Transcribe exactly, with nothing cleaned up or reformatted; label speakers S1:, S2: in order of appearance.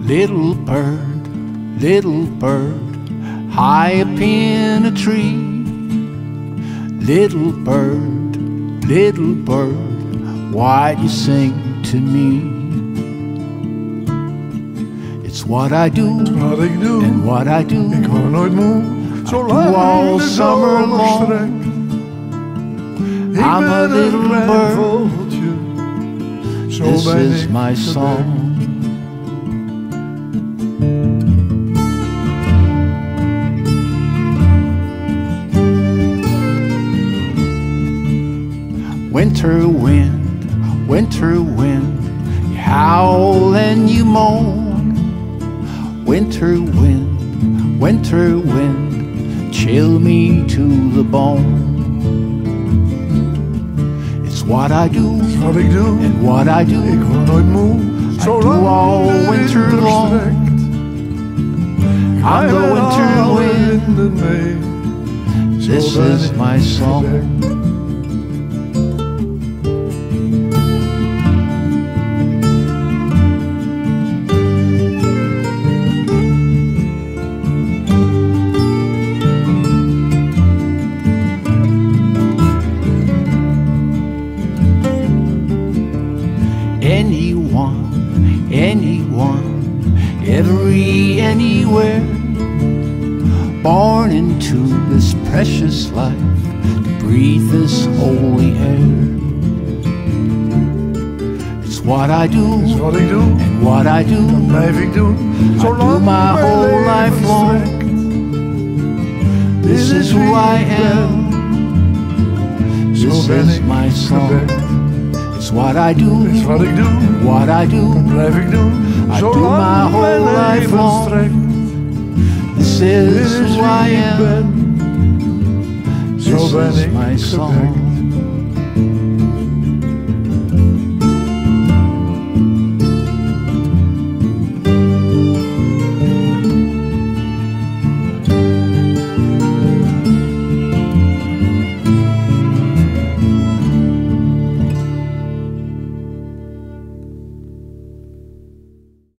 S1: Little bird, little bird, high up in a tree. Little bird, little bird, why do you sing to me? It's what I do,
S2: wat ik doe,
S1: and what I do.
S2: Ik word nooit moe, zolang
S1: all
S2: de
S1: summer
S2: zomer
S1: long.
S2: strekt. Ik
S1: I'm
S2: ben
S1: a
S2: een
S1: little
S2: klein
S1: bird.
S2: vogeltje, zo
S1: This
S2: ben
S1: is
S2: ik
S1: my
S2: gedekt.
S1: song. Winter wind, winter wind, you howl and you moan. Winter wind, winter wind, chill me to the bone. It's what I do,
S2: Wat ik doe,
S1: and what I do.
S2: ik word nooit moe,
S1: I
S2: zolang
S1: do all
S2: de
S1: winter
S2: winter
S1: long.
S2: strekt.
S1: I'm
S2: Wij
S1: the
S2: met
S1: winter
S2: alle
S1: wind.
S2: winden mee, zo
S1: This
S2: ben
S1: is
S2: ik
S1: my song.
S2: gedekt.
S1: Anyone, anyone, every, anywhere, born into this precious life, to breathe this holy air. It's what I do,
S2: Is wat ik doe,
S1: and what I do.
S2: blijf ik doen,
S1: I do
S2: zolang
S1: my
S2: mijn
S1: whole
S2: leven
S1: life long.
S2: strekt.
S1: This is who I am.
S2: Zo
S1: This
S2: ben
S1: is
S2: ik
S1: my song.
S2: gedekt.
S1: It's what I do,
S2: Is wat ik doe,
S1: and what I do.
S2: blijf ik doen,
S1: I do
S2: zolang
S1: my whole
S2: mijn
S1: life
S2: leven
S1: long.
S2: strekt.
S1: This
S2: Dit
S1: is
S2: is
S1: who I
S2: wie ik
S1: am.
S2: ben, zo
S1: This
S2: ben
S1: is
S2: ik
S1: my song.
S2: gedekt.